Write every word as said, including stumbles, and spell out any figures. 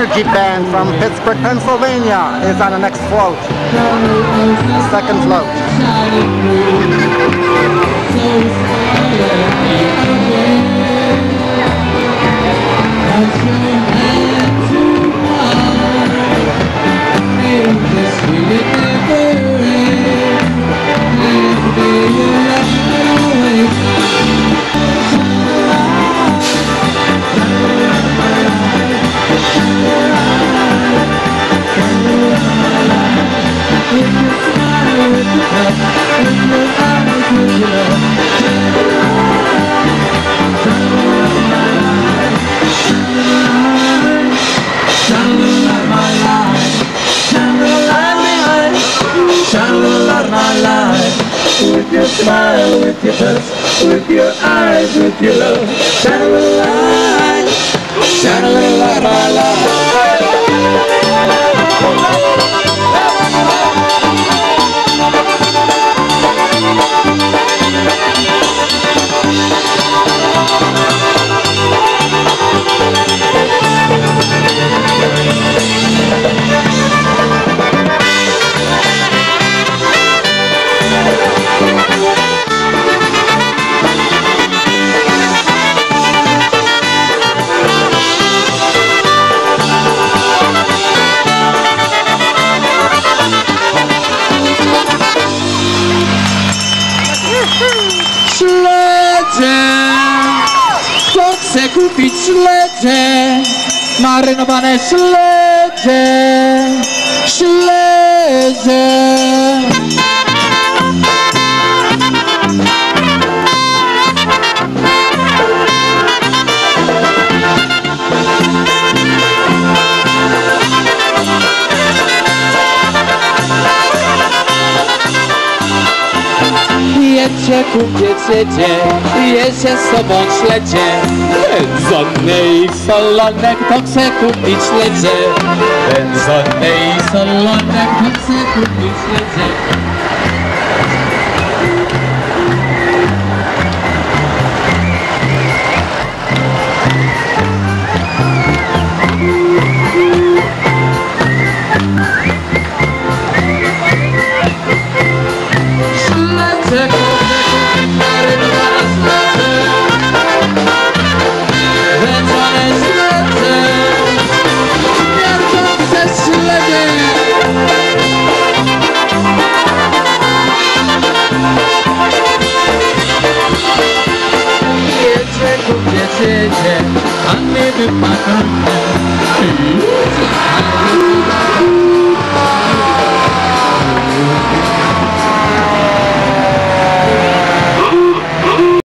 energy band from Pittsburgh, Pennsylvania is on the next float. Second float. With your smile, with your touch, with your eyes, with your love, shine a little light, shine a little light, my life. Kto chce kupić śledzie, marynowane śledzie, śledzie. Jedźcie, kupiec jedzie, jedzie z sobą śledzie. Wędzone i solone, kto chce kupić śledzie. Wędzone i solone, kto chce kupić śledzie. A nie wypada.